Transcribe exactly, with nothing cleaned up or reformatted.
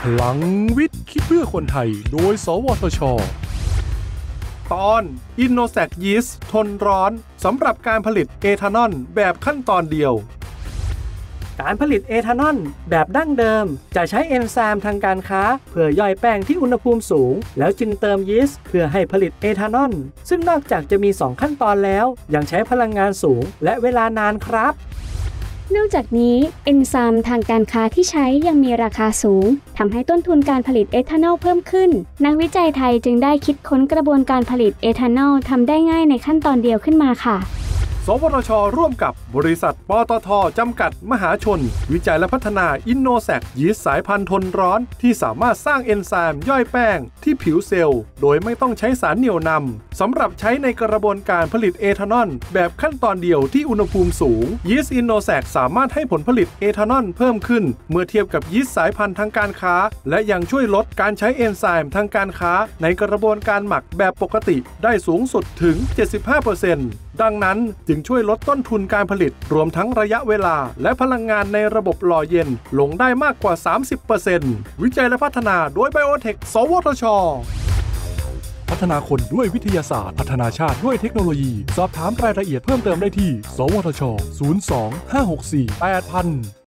พลังวิทย์คิดเพื่อคนไทยโดยสวทช.ตอน Innosac Yeast ทนร้อนสำหรับการผลิตเอทานอลแบบขั้นตอนเดียวการผลิตเอทานอลแบบดั้งเดิมจะใช้เอนไซม์ทางการค้าเพื่อย่อยแป้งที่อุณหภูมิสูงแล้วจึงเติมยีสต์เพื่อให้ผลิตเอทานอลซึ่งนอกจากจะมีสองขั้นตอนแล้วยังใช้พลังงานสูงและเวลานานครับนอกจากนี้เอนไซม์ทางการค้าที่ใช้ยังมีราคาสูงทำให้ต้นทุนการผลิตเอทานอลเพิ่มขึ้นนักวิจัยไทยจึงได้คิดค้นกระบวนการผลิตเอทานอลทำได้ง่ายในขั้นตอนเดียวขึ้นมาค่ะสวทช.ร่วมกับบริษัทปตท.จำกัดมหาชนวิจัยและพัฒนา Innosac ยีสต์สายพันธุ์ทนร้อนที่สามารถสร้างเอนไซม์ย่อยแป้งที่ผิวเซลล์โดยไม่ต้องใช้สารเหนี่ยวนำสำหรับใช้ในกระบวนการผลิตเอทานอลแบบขั้นตอนเดียวที่อุณหภูมิสูงยีสต์ Innosac สามารถให้ผลผลิตเอทานอลเพิ่มขึ้นเมื่อเทียบกับยีสต์สายพันธุ์ทางการค้าและยังช่วยลดการใช้เอนไซม์ทางการค้าในกระบวนการหมักแบบปกติได้สูงสุดถึง เจ็ดสิบห้าเปอร์เซ็นต์ ดังนั้นจึงช่วยลดต้นทุนการผลิตรวมทั้งระยะเวลาและพลังงานในระบบหล่อเย็นลงได้มากกว่า สามสิบเปอร์เซ็นต์ วิจัยและพัฒนาโดย Biotech สวทช.พัฒนาคนด้วยวิทยาศาสตร์พัฒนาชาติด้วยเทคโนโลยีสอบถามรายละเอียดเพิ่มเติมได้ที่สวทช ศูนย์ สอง ห้า หก สี่ แปด ศูนย์ ศูนย์